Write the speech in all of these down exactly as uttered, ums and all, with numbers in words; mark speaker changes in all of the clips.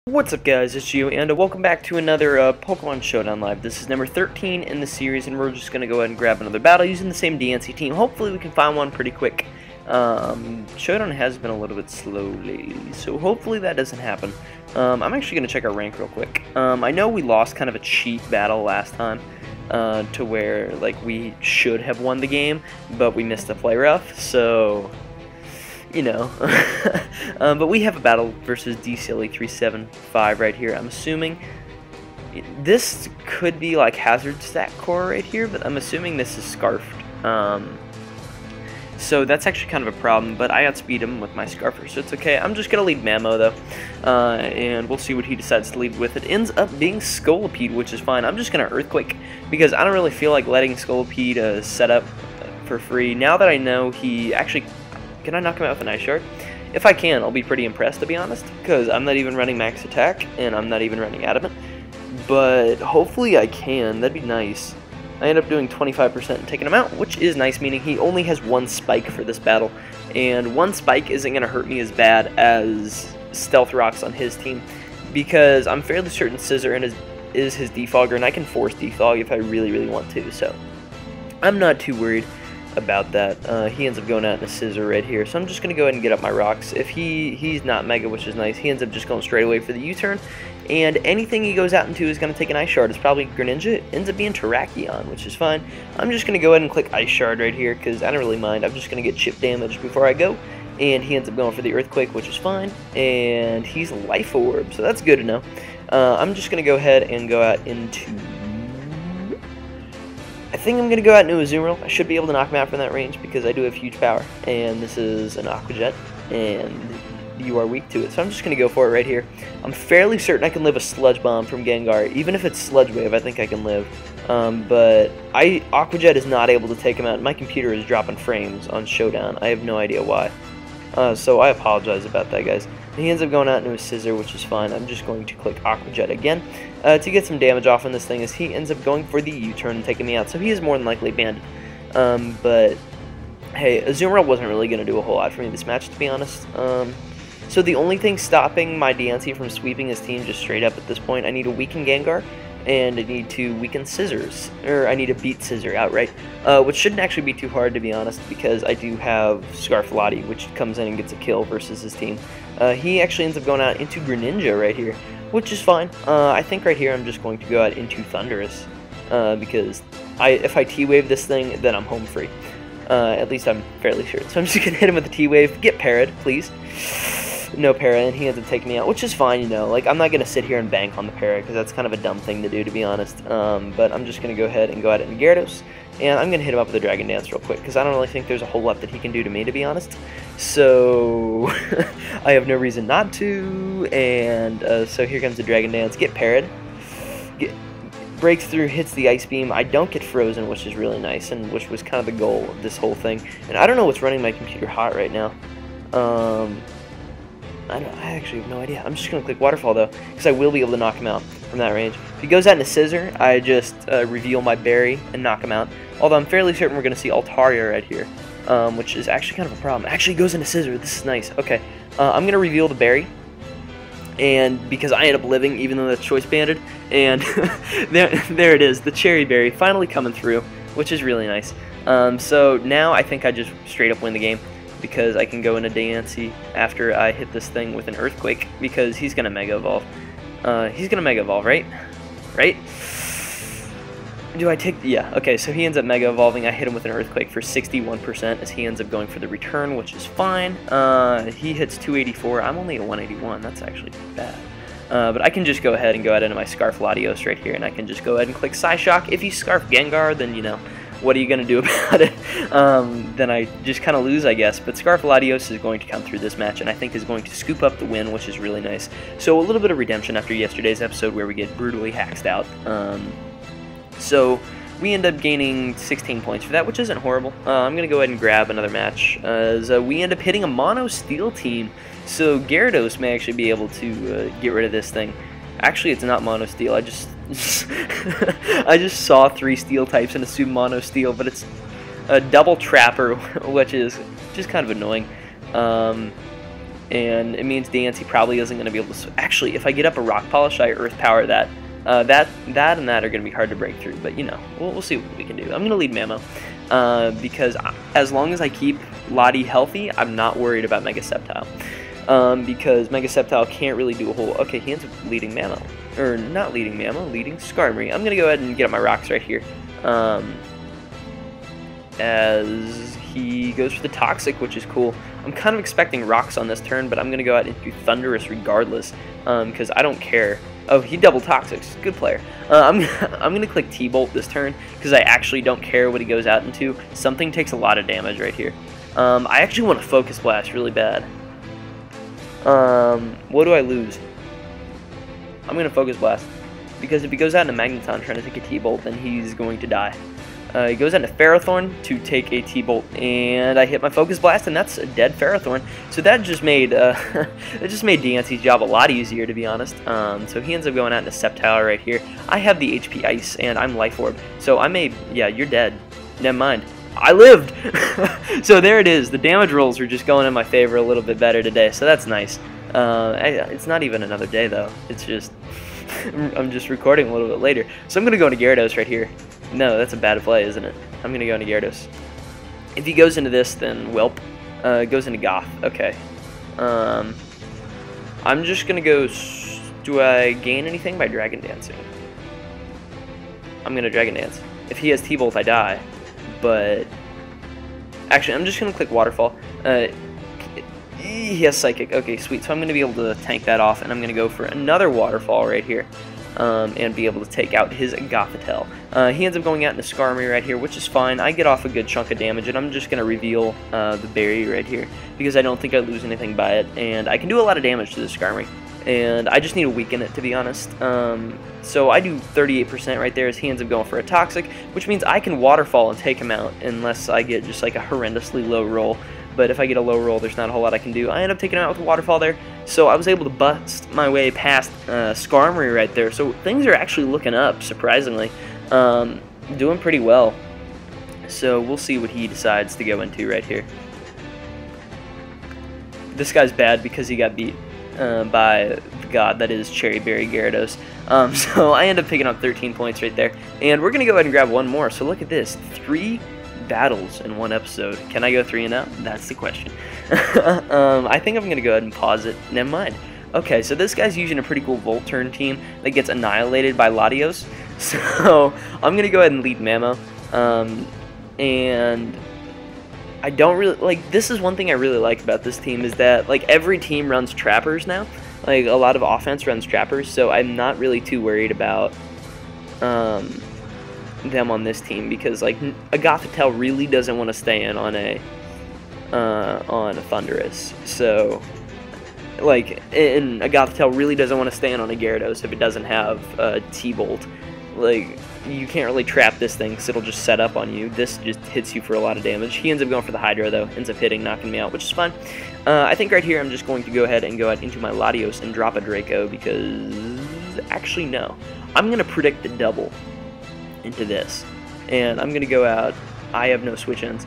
Speaker 1: What's up guys, it's Geo, and uh, welcome back to another uh, Pokemon Showdown Live. This is number thirteen in the series, and we're just going to go ahead and grab another battle using the same D N C team. Hopefully we can find one pretty quick. Um, Showdown has been a little bit slow lately, so hopefully that doesn't happen. Um, I'm actually going to check our rank real quick. Um, I know we lost kind of a cheap battle last time, uh, to where like we should have won the game, but we missed a play rough, so... you know, um, but we have a battle versus D C L E three seven five right here. I'm assuming this could be like Hazard Stat Core right here, but I'm assuming this is Scarfed. Um, so that's actually kind of a problem, but I outspeed him with my Scarfer, so it's okay. I'm just going to lead Mamo, though, uh, and we'll see what he decides to lead with. It ends up being Scolipede, which is fine. I'm just going to Earthquake, because I don't really feel like letting Scolipede uh, set up for free. Now that I know he actually... Can I knock him out with an Ice Shard? If I can, I'll be pretty impressed, to be honest, because I'm not even running Max Attack, and I'm not even running Adamant. But hopefully I can. That'd be nice. I end up doing twenty-five percent and taking him out, which is nice, meaning he only has one Spike for this battle. And one Spike isn't going to hurt me as bad as Stealth Rocks on his team, because I'm fairly certain Scissor is, is his Defogger, and I can force Defog if I really, really want to. So I'm not too worried about that. Uh, he ends up going out in a Scissor right here, so I'm just going to go ahead and get up my rocks. If he he's not Mega, which is nice, he ends up just going straight away for the U-turn, and anything he goes out into is going to take an Ice Shard. It's probably Greninja. It ends up being Terrakion, which is fine. I'm just going to go ahead and click Ice Shard right here, because I don't really mind. I'm just going to get chip damage before I go, and he ends up going for the Earthquake, which is fine, and he's Life Orb, so that's good to know. Uh, I'm just going to go ahead and go out into... I think I'm going to go out into Azumarill. I should be able to knock him out from that range because I do have huge power. And this is an Aqua Jet, and you are weak to it. So I'm just going to go for it right here. I'm fairly certain I can live a Sludge Bomb from Gengar. Even if it's Sludge Wave, I think I can live. Um, but I Aqua Jet is not able to take him out. My computer is dropping frames on Showdown. I have no idea why. Uh, so I apologize about that, guys. He ends up going out into a Scissor, which is fine. I'm just going to click Aqua Jet again uh, to get some damage off on this thing, as he ends up going for the U-turn and taking me out. So he is more than likely banned. Um, but, hey, Azumarill wasn't really going to do a whole lot for me this match, to be honest. Um, so the only thing stopping my D N C from sweeping his team just straight up at this point, I need to weaken Gengar, and I need to weaken Scissors, or I need to beat Scissor outright, uh, which shouldn't actually be too hard, to be honest, because I do have Scarflottie, which comes in and gets a kill versus his team. Uh, he actually ends up going out into Greninja right here, which is fine. Uh, I think right here I'm just going to go out into Thundurus, uh, because I, if I T-Wave this thing, then I'm home free. Uh, at least I'm fairly sure. So I'm just going to hit him with a T-Wave. Get parried, please. No para, and he ends up taking me out, which is fine, you know. Like, I'm not going to sit here and bank on the para, because that's kind of a dumb thing to do, to be honest. Um, but I'm just going to go ahead and go out into Gyarados, and I'm going to hit him up with a Dragon Dance real quick, because I don't really think there's a whole lot that he can do to me, to be honest. So, I have no reason not to, and uh, so here comes the Dragon Dance. Get parried. Get, breaks through, hits the Ice Beam. I don't get frozen, which is really nice, and which was kind of the goal of this whole thing. And I don't know what's running my computer hot right now. Um... I, don't, I actually have no idea. I'm just going to click Waterfall, though, because I will be able to knock him out from that range. If he goes out in a Scissor, I just uh, reveal my Berry and knock him out. Although I'm fairly certain we're going to see Altaria right here, um, which is actually kind of a problem. Actually, he goes into Scissor. This is nice. Okay, uh, I'm going to reveal the Berry, and because I end up living, even though that's choice banded, and there, there it is, the Cherry Berry finally coming through, which is really nice. Um, so now I think I just straight up win the game, because I can go into D N C after I hit this thing with an Earthquake, because he's going to Mega Evolve. Uh, he's going to Mega Evolve, right? Right? Do I take... Yeah, okay, so he ends up Mega Evolving. I hit him with an Earthquake for sixty-one percent, as he ends up going for the return, which is fine. Uh, he hits two eighty-four. I'm only at one eighty-one. That's actually bad. Uh, but I can just go ahead and go out into my Scarf Latios right here, and I can just go ahead and click Psyshock. If you Scarf Gengar, then, you know... what are you going to do about it? Um, then I just kind of lose, I guess. But Scarflatios is going to come through this match, and I think is going to scoop up the win, which is really nice. So a little bit of redemption after yesterday's episode where we get brutally hacked out. Um, so we end up gaining sixteen points for that, which isn't horrible. Uh, I'm going to go ahead and grab another match, as uh, we end up hitting a Mono Steel team. So Gyarados may actually be able to uh, get rid of this thing. Actually, it's not Mono Steel. I just I just saw three Steel types and assumed Mono Steel, but it's a double Trapper, which is just kind of annoying. Um, and it means D N C probably isn't going to be able to. Actually, if I get up a Rock Polish, I Earth Power that. Uh, that that and that are going to be hard to break through, but you know, we'll, we'll see what we can do. I'm going to lead Mammo uh, because as long as I keep Lottie healthy, I'm not worried about Mega Sceptile. Um, because Mega Sceptile can't really do a whole. Okay, he ends up leading Mammo, or not leading Mammo, leading Skarmory. I'm going to go ahead and get up my rocks right here. Um, as he goes for the Toxic, which is cool. I'm kind of expecting rocks on this turn, but I'm going to go out and do Thunderous regardless, because um, I don't care. Oh, he double Toxics. Good player. Uh, I'm, I'm going to click T-Bolt this turn, because I actually don't care what he goes out into. Something takes a lot of damage right here. Um, I actually want to Focus Blast really bad. Um, what do I lose? I'm going to Focus Blast, because if he goes out into Magneton trying to take a T-Bolt, then he's going to die. Uh, he goes into Ferrothorn to take a T-Bolt, and I hit my Focus Blast, and that's a dead Ferrothorn. So that just made uh, it just made D N C's job a lot easier, to be honest. Um, so he ends up going out into Sceptile right here. I have the H P Ice, and I'm Life Orb. So I may, yeah, you're dead. Never mind. I lived! So there it is. The damage rolls are just going in my favor a little bit better today, so that's nice. Uh, it's not even another day, though. It's just, I'm just recording a little bit later. So I'm going to go into Gyarados right here. No, that's a bad play, isn't it? I'm going to go into Gyarados. If he goes into this, then Whelp. Uh, goes into Goth. Okay. Um, I'm just going to go... Do I gain anything by Dragon Dancing? I'm going to Dragon Dance. If he has T-Bolt, I die. But... Actually, I'm just going to click Waterfall. Uh, he has Psychic. Okay, sweet. So I'm going to be able to tank that off, and I'm going to go for another Waterfall right here. Um, and be able to take out his Gothitelle. Uh, he ends up going out into Skarmory right here, which is fine. I get off a good chunk of damage, and I'm just going to reveal uh, the berry right here, because I don't think I lose anything by it, and I can do a lot of damage to the Skarmory, and I just need to weaken it, to be honest. Um, so I do thirty-eight percent right there as he ends up going for a Toxic, which means I can Waterfall and take him out, unless I get just like a horrendously low roll. But if I get a low roll, there's not a whole lot I can do. I end up taking him out with a Waterfall there, so I was able to bust my way past uh, Skarmory right there. So things are actually looking up, surprisingly. Um, doing pretty well. So we'll see what he decides to go into right here. This guy's bad because he got beat uh, by the god that is Cherry Berry Gyarados. Um, so I end up picking up thirteen points right there. And we're going to go ahead and grab one more. So look at this. Three battles in one episode. Can I go three and out? That's the question. um, I think I'm going to go ahead and pause it. Never mind. Okay, so this guy's using a pretty cool Volt Turn team that gets annihilated by Latios. So I'm going to go ahead and lead Mammo. Um, and I don't really, like, this is one thing I really like about this team is that, like, every team runs Trappers now. Like, a lot of offense runs Trappers, so I'm not really too worried about, um... them on this team, because like a Gothitelle really doesn't want to stay in on a uh, on a Thunderous, so like and a Gothitelle really doesn't want to stay in on a Gyarados if it doesn't have a T-Bolt. Like, you can't really trap this thing because it'll just set up on you. This just hits you for a lot of damage. He ends up going for the Hydro though, ends up hitting, knocking me out, which is fine. Uh, I think right here I'm just going to go ahead and go out into my Latios and drop a Draco, because actually no, I'm going to predict the double into this, and I'm gonna go out. I have no switch ins.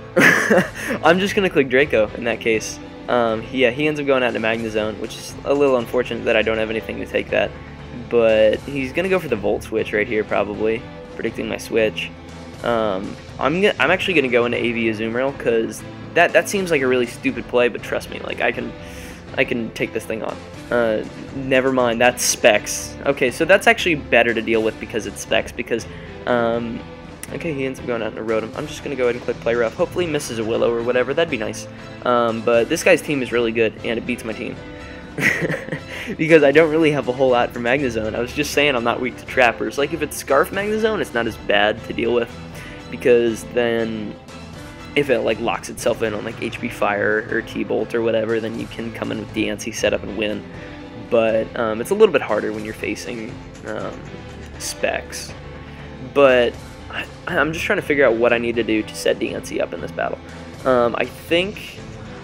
Speaker 1: I'm just gonna click Draco in that case. Um, yeah, he ends up going out to Magnezone, which is a little unfortunate that I don't have anything to take that. But he's gonna go for the Volt Switch right here, probably predicting my switch. Um, I'm gonna, I'm actually gonna go into A V Azumarill, because that that seems like a really stupid play, but trust me, like I can I can take this thing on. Uh, never mind, that's Specs. Okay, so that's actually better to deal with because it's Specs, because, um, okay, he ends up going out and Rotom. I'm just going to go ahead and click Play Rough. Hopefully he misses a Willow or whatever, that'd be nice. Um, but this guy's team is really good, and it beats my team. Because I don't really have a whole lot for Magnezone. I was just saying I'm not weak to Trappers. Like, if it's Scarf Magnezone, it's not as bad to deal with, because then if it like locks itself in on like H P Fire or T-Bolt or whatever, then you can come in with D N C setup and win. But um, it's a little bit harder when you're facing um, Specs. But I, I'm just trying to figure out what I need to do to set D N C up in this battle. Um, I think,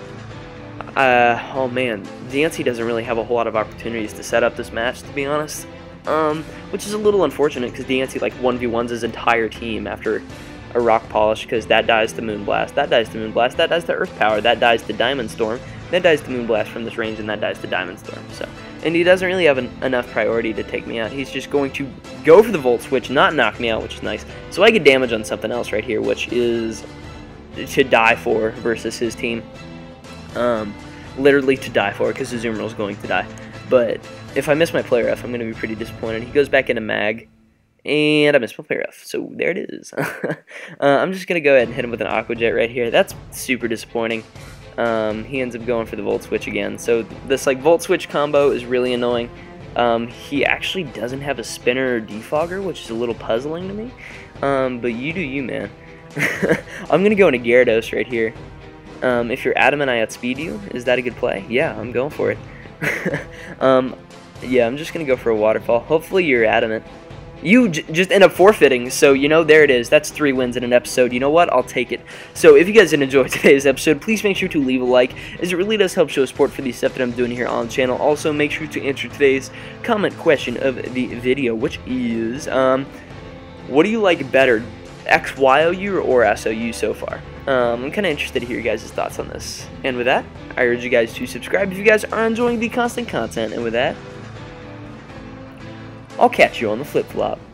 Speaker 1: uh, oh man, D N C doesn't really have a whole lot of opportunities to set up this match, to be honest. Um, which is a little unfortunate, because D N C like one v ones his entire team after a Rock Polish, because that dies to Moonblast, that dies to Moonblast, that dies to Earth Power, that dies to Diamond Storm, that dies to Moonblast from this range, and that dies to Diamond Storm. So, and he doesn't really have an, enough priority to take me out. He's just going to go for the Volt Switch, not knock me out, which is nice. So I get damage on something else right here, which is to die for versus his team. Um, literally to die for, because Azumarill is going to die. But if I miss my player F, I'm going to be pretty disappointed. He goes back into Mag, and I missed my player F, so there it is. uh, I'm just going to go ahead and hit him with an Aqua Jet right here. That's super disappointing. Um, he ends up going for the Volt Switch again. So this like Volt Switch combo is really annoying. Um, he actually doesn't have a Spinner or Defogger, which is a little puzzling to me. Um, but you do you, man. I'm going to go into Gyarados right here. Um, if you're adamant I outspeed you, is that a good play? Yeah, I'm going for it. um, yeah, I'm just going to go for a Waterfall. Hopefully you're adamant. You j just end up forfeiting, so, you know, there it is. That's three wins in an episode. You know what? I'll take it. So, if you guys did enjoy today's episode, please make sure to leave a like, as it really does help show support for the stuff that I'm doing here on the channel. Also, make sure to answer today's comment question of the video, which is, um, what do you like better, X Y O U or O R A S O U so far? Um, I'm kind of interested to hear your guys' thoughts on this. And with that, I urge you guys to subscribe if you guys are enjoying the constant content. And with that, I'll catch you on the flip-flop.